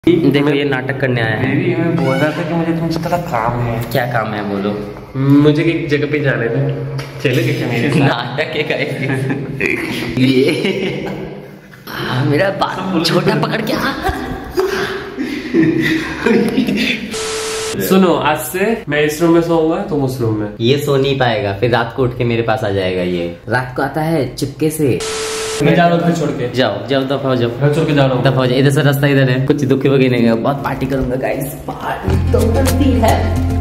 देखो ये नाटक करने आया है। बेबी मैं बोल रहा था कि मुझे तुमसे थोड़ा काम है। क्या काम है बोलो। मुझे एक जगह पे जाने थे, चलोगे क्या मेरे साथ? नाटक है गाइस। ये मेरा बात छोटा पकड़ के सुनो, आज से मैं इस रूम में सोऊंगा, तुम उस रूम में। ये सो नहीं पाएगा, फिर रात को उठ के मेरे पास आ जाएगा। ये रात को आता है चुपके से। मैं जा रहा हूँ, छोड़ के जाओ जाओ, दफा हो जाओ, छोड़ के जा रहा हूँ, दफा हो जाओ। इधर से रास्ता इधर है, कुछ दुखी वगैरह नहीं है। बहुत पार्टी करूंगा गाइस, पार्टी तो बनती है।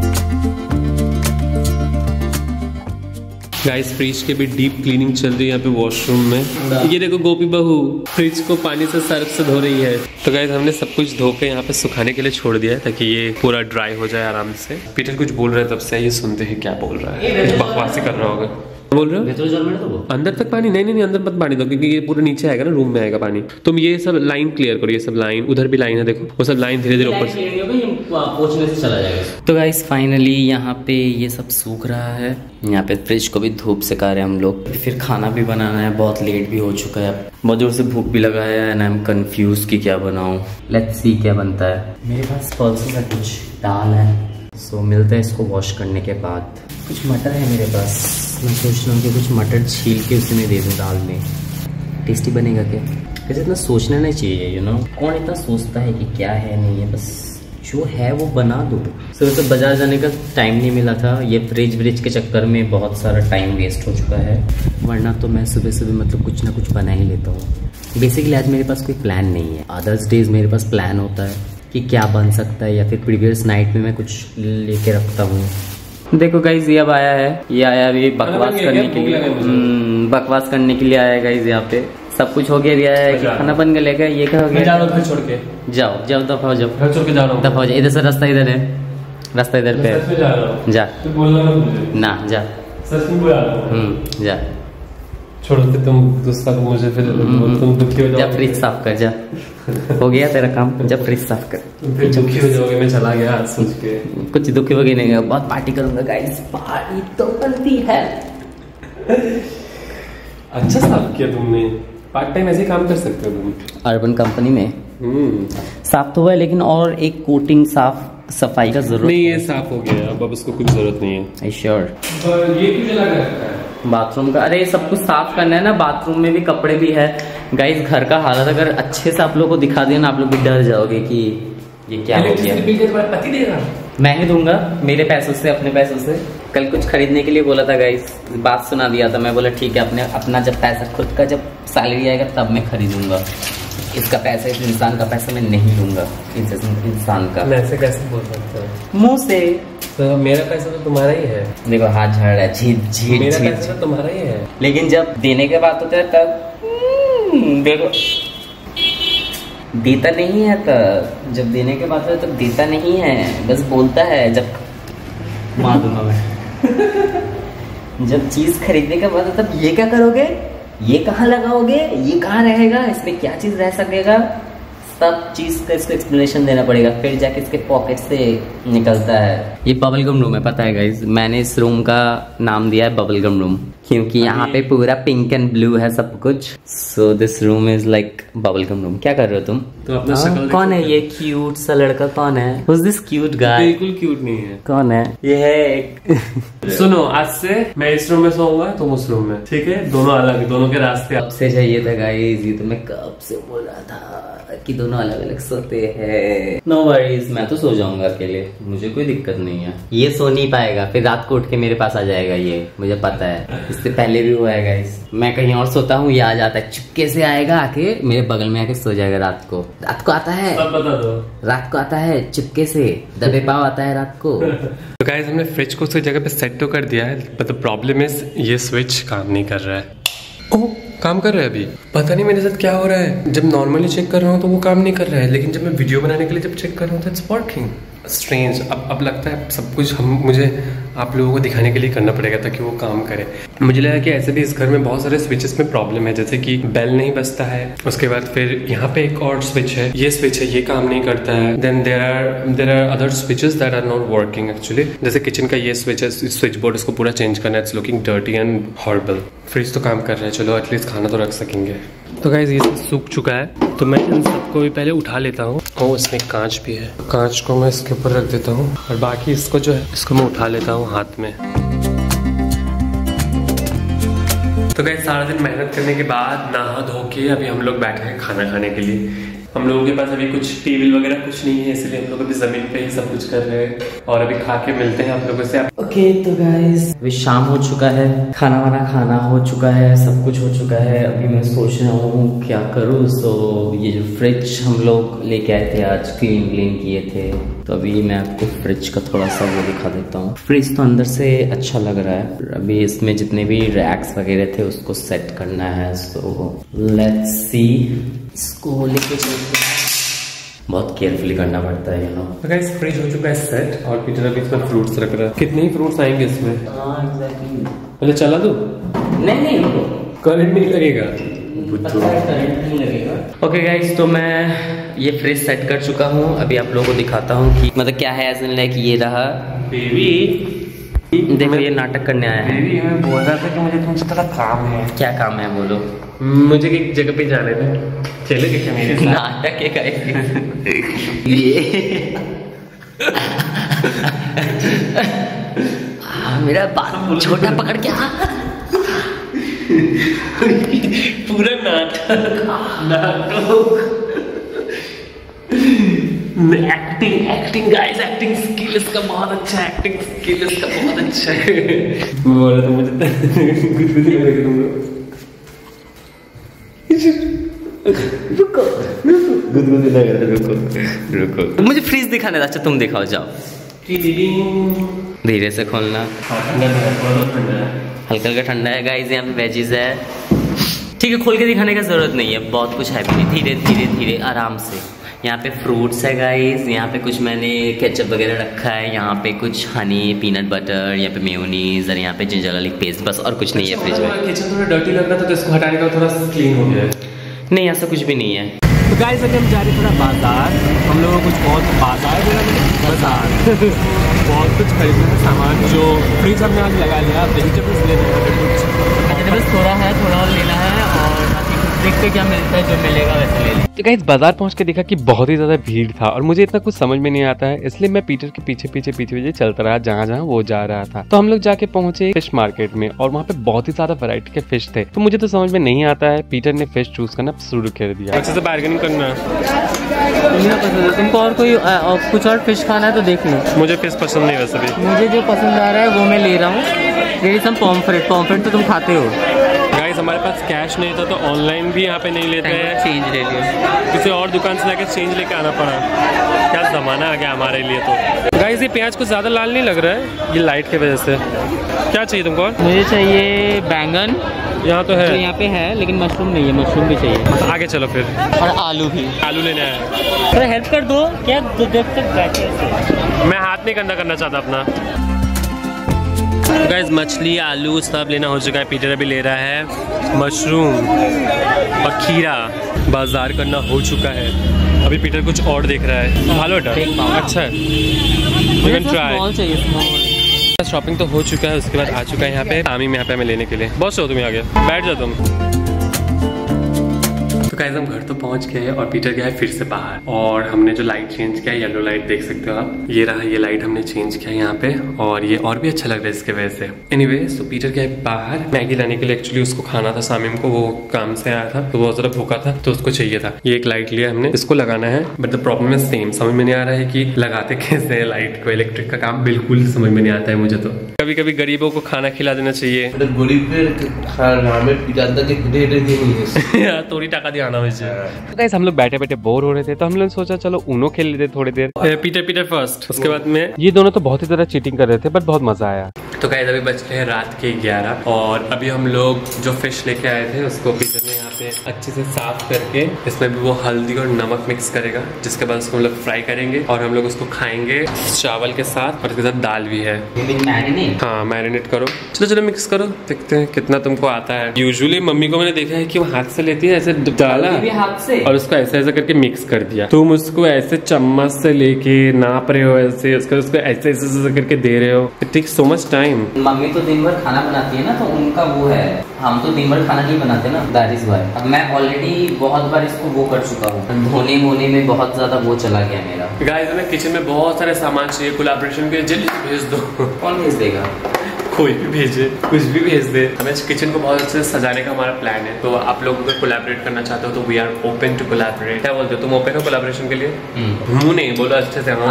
गाइस फ्रिज की भी डीप क्लीनिंग चल रही है यहाँ पे वॉशरूम में। ये देखो गोपी बहू फ्रिज को पानी से सर्फ से धो रही है। तो गाइस हमने सब कुछ धो के यहाँ पे सुखाने के लिए छोड़ दिया है ताकि ये पूरा ड्राई हो जाए आराम से। पीटर कुछ बोल रहा है, तब से ये सुनते हैं क्या बोल रहा है। कुछ बकवासी कर रहा होगा। बोल रहे हो अंदर तक पानी नहीं अंदर मत पानी दो, क्योंकि ये पूरा नीचे आएगा ना, रूम में आएगा पानी। तुम ये सब लाइन क्लियर करो, ये सब लाइन, उधर भी लाइन है देखो, वो सब लाइन धीरे धीरे ऊपर से चला जाएगा। तो गाइस फाइनली यहाँ पे ये सब सूख रहा है। यहाँ पे फ्रिज को भी धूप सिखा रहे हैं हम लोग। फिर खाना भी बनाना है, बहुत लेट भी हो चुका है, बहुत जोर से भूख भी लगा है एंड आई एम कंफ्यूज कि क्या बनाऊं। लेट्स सी क्या बनता है। मेरे पास पल्सेस है, कुछ दाल है, सो मिलते हैं इसको वॉश करने के बाद। कुछ मटर है मेरे पास, मैं सोच रहा हूँ कि कुछ मटर छील के उसमें दे दूँ दाल में। टेस्टी बनेगा क्या? वैसे इतना सोचना नहीं चाहिए, यू नो। कौन इतना सोचता है कि क्या है नहीं है, बस जो है वो बना दो। सुबह तो बाजार जाने का टाइम नहीं मिला था, ये फ्रिज के चक्कर में बहुत सारा टाइम वेस्ट हो चुका है। वरना तो मैं सुबह सुबह मतलब कुछ ना कुछ बना ही लेता हूँ। बेसिकली आज मेरे पास कोई प्लान नहीं है। अदर्स डेज मेरे पास प्लान होता है कि क्या बन सकता है, या फिर प्रीवियस नाइट में मैं कुछ लेके रखता हूँ। देखो गाइज ये अब आया है, ये आया अभी बकवास करने के लिए, बकवास करने के लिए आया है गाइज। यहाँ पे सब कुछ हो गया, दिया है कि खाना बन के लेकर। ये क्या हो गया? छोड़ के जाओ जाओ, दफा हो जाओ, छोड़ के जा रहा हूँ, दफा हो जाओ। इधर से रास्ता इधर है, रास्ता इधर पे जा ना, जा जा, छोड़ो फिर तुम गुस्सा को मुझे, फिर तुम दुखी हो जाओगे। जा फ्रिज साफ कर, जा हो गया तेरा काम, जब फ्रिज साफ कर। फिर दुखी हो जाओगे, मैं चला गया सोच के। कुछ दुखी वगैरह नहीं है, बहुत पार्टी करूंगा गाइस, पार्टी तो बनती है। अच्छा साफ किया तुमने, पार्ट टाइम ऐसे काम कर सकते हो तुम अर्बन कंपनी में। साफ तो हुआ है, लेकिन और एक कोटिंग सफाई का जरूरत नहीं। ये साफ हो गया, अब उसको कुछ जरूरत नहीं है। श्योर। ये क्यों जला है बाथरूम का? अरे सब कुछ साफ करना है ना, बाथरूम में भी कपड़े भी है गाइस। घर का हालत अगर अच्छे से आप लोगों को दिखा दिया ना, आप लोग भी डर जाओगे कि ये क्या हो गया। पति देगा, मैं ही दूंगा मेरे पैसों से, अपने पैसों से। कल कुछ खरीदने के लिए बोला था गाइस, बात सुना दिया था। मैं बोला ठीक है, अपना जब पैसा खुद का जब सैलरी आएगा तब मैं खरीदूंगा। इसका पैसा, इस इंसान का पैसा मैं नहीं लूंगा, इस इंसान का। मैं ऐसे कैसे बोल सकता हूँ मुंह से? तो मेरा पैसा तो तुम्हारा ही है। देखो हाथ झाड़ रहा है, झीट झीट। मेरा पैसा तो तुम्हारा ही है, लेकिन जब देने के बाद होता है तब देखो, देता नहीं है तब। जब देने के बाद होता है तब देता नहीं है, बस बोलता है। जब मार दूंगा मैं। जब चीज खरीदने के बाद तब ये क्या करोगे, ये कहाँ लगाओगे, ये कहाँ रहेगा, इसमें क्या चीज रह सकेगा, सब चीज का इसको एक्सप्लेनेशन देना पड़ेगा, फिर जाके इसके पॉकेट से निकलता है। ये बबल गम रूम है, पता है गाइस। मैंने इस रूम का नाम दिया है बबल गम रूम, क्योंकि यहाँ पे पूरा पिंक एंड ब्लू है सब कुछ। So this room is like bubble gum room. क्या कर रहे हो तुम? तो अपना शक्ल कौन है ये क्यूट सा लड़का? कौन है? Who's this cute guy? बिल्कुल क्यूट नहीं है। कौन है? ये है एक सुनो, आज से मैं इस रूम में सोऊंगा, तुम उस रूम में, ठीक है? दोनों अलग, दोनों के रास्ते। कब से चाहिए था गाइस, ये तो मैं कब से बोल रहा था कि दोनों अलग अलग सोते हैं। नो वरीज, मैं तो सो जाऊंगा अकेले, मुझे कोई दिक्कत नहीं है। ये सो नहीं पाएगा, फिर रात को उठ के मेरे पास आ जाएगा, ये मुझे पता है। इससे पहले भी हुआ है गाइस, मैं कहीं और सोता हूँ, ये आ जाता है, चुपके से आएगा, आके मेरे बगल में आके सो जाएगा। रात को आता है, सब बता दो। रात को आता है चुपके से, दबे पाव आता है रात को। तो गाइस हमने फ्रिज को उसकी जगह पे सेट तो कर दिया है, बट द प्रॉब्लम इज ये स्विच काम नहीं कर रहा है। ओह, काम कर रहा है अभी, पता नहीं मेरे साथ क्या हो रहा है। जब नॉर्मली चेक कर रहा हूँ तो वो काम नहीं कर रहा है, लेकिन जब मैं वीडियो बनाने के लिए जब चेक कर रहा हूँ तो इट्स वर्किंग। स्ट्रेंज। अब लगता है सब कुछ मुझे आप लोगों को दिखाने के लिए करना पड़ेगा ताकि वो काम करे। मुझे लगा कि ऐसे भी इस घर में बहुत सारे स्विचेस में प्रॉब्लम है, जैसे कि बेल नहीं बजता है, उसके बाद फिर यहाँ पे एक और स्विच है, ये स्विच है, ये काम नहीं करता है। Then there are other switches that are not working actually. जैसे किचन का ये स्विच है, स्विच बोर्ड, इसको पूरा चेंज करना है। It's looking dirty and horrible. Fridge तो काम कर रहा है, चलो एटलीस्ट खाना तो रख सकेंगे। तो गाइस ये सब सूख चुका है, तो मैं इन सबको भी पहले उठा लेता हूँ। और इसमें कांच भी है, कांच को मैं इसके ऊपर रख देता हूँ और बाकी इसको जो है इसको मैं उठा लेता हूँ हाथ में। तो गाइस सारा दिन मेहनत करने के बाद नहा धो के अभी हम लोग बैठे हैं खाना खाने के लिए। हम लोगों के पास अभी कुछ टेबल वगैरह कुछ नहीं है, इसलिए हम लोग अभी जमीन पे ही सब कुछ कर रहे हैं और अभी खा के मिलते हैं आप लोगों से। ओके तो गाइस अभी शाम हो चुका है, खाना वाना खाना हो चुका है, सब कुछ हो चुका है। अभी मैं सोच रहा हूँ क्या करूँ। तो ये जो फ्रिज हम लोग लेके आए थे आज, क्लीन किए थे, तो अभी मैं आपको फ्रिज का थोड़ा सा वो दिखा देता हूँ। फ्रिज तो अंदर से अच्छा लग रहा है। अभी इसमें जितने भी रैक्स वगैरह थे उसको सेट करना है। सो लेट्स सी, इसको लेके चलते हैं। बहुत केयरफुली करना पड़ता है तो गाइस फ्रिज हो चुका है सेट और पीटर अभी इसमें फ्रूट्स रख रहा है। कितने ही फ्रूट्स आएंगे इसमें? पहले चला दो। नहीं करंट नहीं लगेगा। ओके गाइस तो मैं ये फ्रिज सेट कर चुका हूँ। अभी आप लोगों को दिखाता हूँ कि मतलब क्या है। एज इन लाइक ये रहा बेबी, देखो ये नाटक करने आया है। बेबी मैं बोल रहा था कि मुझे तुमसे थोड़ा काम है। क्या काम है बोलो? मुझे एक जगह पे जाने थे, चलोगे क्या मेरे साथ? नाटक है गाइस ये मेरा बाल छोटा पकड़ के पूरा नाटक। एक्टिंग गाइस, एक्टिंग स्किल इसका बहुत अच्छा है, एक्टिंग स्किल इसका बहुत अच्छा है। बोला तो मुझे गुदगुदी लग रही है। रुको गुदगुदी लग रहा है। रुको मुझे फ्रिज दिखाने था। अच्छा तुम दिखाओ, जाओ। धीरे से खोलना, हल्का हल्का ठंडा है गाइस। यहाँ पे वेजीज है, ठीक है, खोल के दिखाने का जरूरत नहीं है, बहुत कुछ है भी नहीं। धीरे धीरे धीरे आराम से। यहाँ पे फ्रूट्स है गाइस, यहाँ पे कुछ मैंने केचप वगैरह रखा है, यहाँ पे कुछ हनी, पीनट बटर, यहाँ पे मेयोनीज और यहाँ पे जिंजर गार्लिक पेस्ट, बस और कुछ नहीं है फ्रिज में। किचन थोड़ा डर्टी लग रहा था तो इसको हटाने का थोड़ा क्लीन हो गया है। नहीं ऐसा कुछ भी नहीं है। तो गाइस अभी हम जा रहे थोड़ा बाजार। हम लोगों को कुछ बहुत बाजार बाजार बहुत कुछ खरीदना है सामान, जो फ्रिज हमने आज लगा लिया। वेजिटेबल्स लेना है, कुछ वेजिटेबल्स थोड़ा और लेना है और देखते क्या मिलता है, जो मिलेगा वैसे ले लें। तो गाइस बाजार पहुंच के देखा कि बहुत ही ज्यादा भीड़ था और मुझे इतना कुछ समझ में नहीं आता है, इसलिए मैं पीटर के पीछे चलता रहा जहाँ वो जा रहा था। तो हम लोग जाके पहुंचे फिश मार्केट में और वहाँ पे बहुत ही ज्यादा वैरायटी के फिश थे। तो मुझे तो समझ में नहीं आता है, पीटर ने फिश चूज करना शुरू कर दिया। अच्छे से बार्गेनिंग करना। तुमको और कोई कुछ और फिश खाना है तो देख लो। मुझे फिश पसंद नहीं वैसे भी। मुझे जो पसंद आ रहा है वो मैं ले रहा हूँ। पॉम्फ्रेट तो तुम खाते हो। गाइस हमारे पास कैश नहीं था तो ऑनलाइन भी यहाँ पे नहीं लेते हैं, चेंज ले लिया। किसी और दुकान से जाके चेंज लेके आना पड़ा। क्या ज़माना आ गया हमारे लिए। तो गाइस ये प्याज कुछ ज़्यादा लाल नहीं लग रहा है, ये लाइट की वजह से। क्या चाहिए तुमको? मुझे चाहिए बैंगन। यहाँ तो है, तो यहाँ पे है लेकिन मशरूम नहीं है, मशरूम भी चाहिए। आगे चलो फिर। और आलू भी। आलू लेना है तो हेल्प कर दो क्या? देख तक बैठे। मैं हाथ नहीं करना चाहता अपना। गाइस मछली, आलू सब लेना हो चुका है। पीटर अभी ले रहा है मशरूम और खीरा। बाजार करना हो चुका है। अभी पीटर कुछ और देख रहा है। भालो अच्छा है, यू कैन ट्राई। शॉपिंग तो हो चुका है, उसके बाद आ चुका है यहाँ पे आमी में, यहाँ पे हमें लेने के लिए। बहुत हो तुम आगे बैठ जाओ तुम। तो गाइस हम घर तो पहुंच गए और पीटर गया है फिर से बाहर और हमने जो लाइट चेंज किया है, येलो लाइट देख सकते हो आप, ये रहा। ये लाइट हमने चेंज किया है यहाँ पे और ये और भी अच्छा लग रहा है इसके वजह से। एनीवे तो पीटर गया है बाहर मैगी लाने के लिए। एक्चुअली उसको खाना था, शाम को वो काम से आया था तो बहुत ज़्यादा भूखा था तो उसको चाहिए था। ये एक लाइट लिया हमने, इसको लगाना है। But the problem is same, समझ में नहीं आ रहा है कि लगाते कैसे है लाइट को। इलेक्ट्रिक का काम बिल्कुल समझ में नहीं आता है मुझे तो। कभी कभी गरीबों को खाना खिला देना चाहिए। थोड़ी टाका दिया आना वैसे। तो गाइस हम लोग बैठे बैठे बोर हो रहे थे, तो हम लोग सोचा चलो ऊनो खेल लेते थोड़ी देर। पीटर फर्स्ट, उसके बाद में ये दोनों तो बहुत ही ज्यादा चीटिंग कर रहे थे, बट बहुत मजा आया। तो गाइस अभी बज रहे हैं रात के 11 और अभी हम लोग जो फिश लेके आए थे उसको पीटर ने यहाँ पे अच्छे से साफ करके इसमें भी वो हल्दी और नमक मिक्स करेगा, जिसके बाद उसको हम लोग फ्राई करेंगे और हम लोग उसको खाएंगे चावल के साथ, और इसके साथ दाल भी है। हाँ मैरिनेट करो, चलो चलो मिक्स करो, देखते हैं कितना तुमको आता है। यूजुअली मम्मी को मैंने देखा है कि वो हाथ से लेती है, ऐसे डाला हाथ से और उसको ऐसे ऐसे करके मिक्स कर दिया। तुम उसको ऐसे चम्मच से लेके नाप रहे हो, ऐसे उसको ऐसे ऐसे करके दे रहे हो। It takes so much time. Mummy तो दिन भर खाना बनाती है ना, तो उनका वो है, हम तो दिन भर खाना नहीं बनाते ना, दैट इज व्हाई। अब मैं ऑलरेडी बहुत बार इसको वो कर चुका हूँ, धोने वोने में बहुत ज्यादा वो चला गया मेरा। गाइस हमें किचन में बहुत सारे सामान चाहिए कोलैबोरेशन के, जल्दी से भेज दो। कौन भेज देगा? कोई भी भेजे, कुछ भी भेज दे। हमें किचन को बहुत अच्छे से सजाने का हमारा प्लान है, तो आप लोग अगर कोलैबोरेट करना चाहते हो तो we are open to collaborate. क्या बोलते हो, तुम ओपन हो कोलैबोरेशन के लिए? मुंह नहीं बोलो अच्छे से।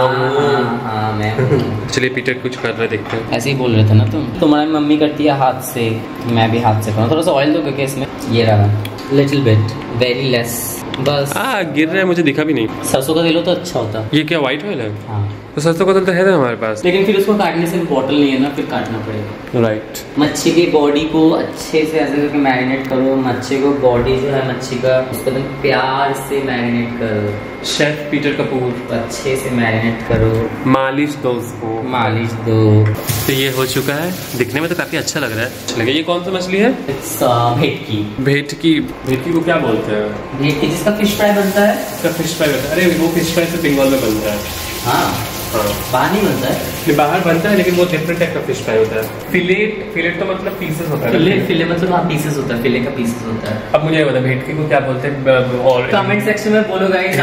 हाँ मैं चलिए पीटर कुछ कर रहे देखते हैं। ऐसे ही बोल रहे थे ना तुम। तुम्हारी मम्मी करती है हाथ से, मैं भी हाथ से करूँ। थोड़ा सा ऑयल दो क्या इसमें? ये रहा, लिटिल बिट, वेरी लेस, बस। गिर रहा है, मुझे दिखा भी नहीं। सरसों का तेल हो तो अच्छा होता। ये क्या व्हाइट ऑयल है? हाँ तो सरसों का तेल तो है ना हमारे पास, लेकिन फिर उसको काटने से बॉटल नहीं है ना, फिर काटना पड़ेगा। राइट। मच्छी की बॉडी को अच्छे से ऐसे करके मैरिनेट करो। मच्छी को बॉडी जो है मच्छी का, उसको तुम प्यार से मैरिनेट करो। शेफ पीटर कपूर, अच्छे से मैरिनेट करो, मालिश दो उसको, मालिश दो। तो ये हो चुका है, दिखने में तो काफी अच्छा लग रहा है। अच्छा लगे। ये कौन सा मछली है? भेटकी। भेटकी को क्या बोलते हैं? भेटकी जिसका फिश फ्राई बनता है। इसका फिश फ्राई बनता है? अरे वो फिश फ्राई से बंगाल में बनता है। हाँ बाहर नहीं बनता है। बाहर बनता है लेकिन वो डिफरेंट टाइप का फिश फ्राई होता है। फिलेट तो मतलब पीसेस होता है। फिले मतलब हाँ पीसेस होता है, फिले का पीसेस होता है। अब मुझे ये बता भेटकी को क्या बोलते हैं, और कमेंट सेक्शन में बोलो गाइस।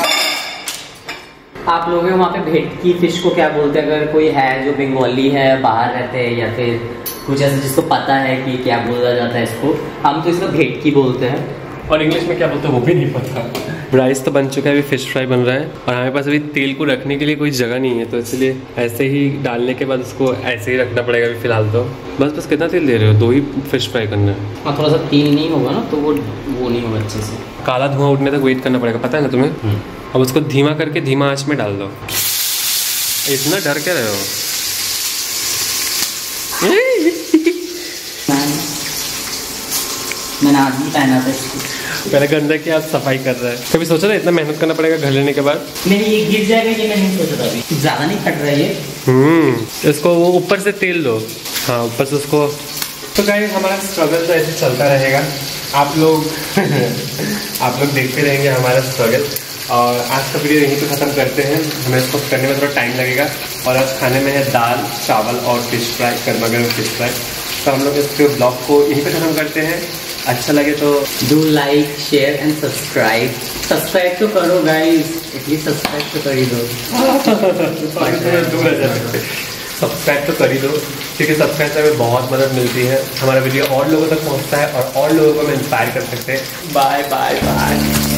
आप लोग वहाँ पे भेटकी फिश को क्या बोलते हैं? अगर कोई है जो बंगाली है, बाहर रहते हैं, या फिर कुछ ऐसे जिसको पता है कि क्या बोला जाता है इसको, हम तो इसको भेटकी बोलते हैं। और इंग्लिश में क्या बोलते हैं वो भी नहीं पता। राइस तो बन चुका है, अभी फिश फ्राई बन रहा है और हमारे पास अभी तेल को रखने के लिए कोई जगह नहीं है, तो इसलिए ऐसे ही डालने के बाद उसको ऐसे ही रखना पड़ेगा अभी फिलहाल तो। बस कितना तेल दे रहे हो? 2 ही फिश फ्राई करना है। हाँ थोड़ा सा तेल नहीं होगा ना तो वो नहीं होगा अच्छे से। काला धुआं उठने तक वेट करना पड़ेगा, पता है ना तुम्हें? अब उसको धीमा करके धीमा आंच में डाल दो। इतना डर के रहे हो? मैंने आज भी पहना था इसको। पहले गंदा कि आज सफाई कर रहा है। कभी सोचा था इतना मेहनत करना पड़ेगा घर लेने के बाद? नहीं ये गिर जाएगा, ये मैं नहीं सोचा था। अभी ज्यादा नहीं फट रहा है ये। इसको वो ऊपर से तेल दो। हाँ ऊपर से उसको। तो गाइस हमारा स्ट्रगल तो ऐसे चलता रहेगा, आप लोग देखते रहेंगे हमारा स्ट्रगल। और आज का वीडियो यहीं पे ख़त्म करते हैं, हमें इसको करने में थोड़ा टाइम लगेगा। और आज खाने में है दाल चावल और फिश फ्राई, गर्मा गर्म फिश फ्राई। तो हम लोग इस ब्लॉग को यहीं पे ख़त्म करते हैं। अच्छा लगे तो do like share and subscribe. Subscribe तो करो गाइस, एटलीस्ट सब्सक्राइब तो कर ही दो। सब्सक्राइब तो कर ही दो, क्योंकि सब्सक्राइब से हमें बहुत मदद मिलती है, हमारा वीडियो और लोगों तक पहुंचता है और लोगों को हम इंस्पायर कर सकते हैं। Bye bye bye.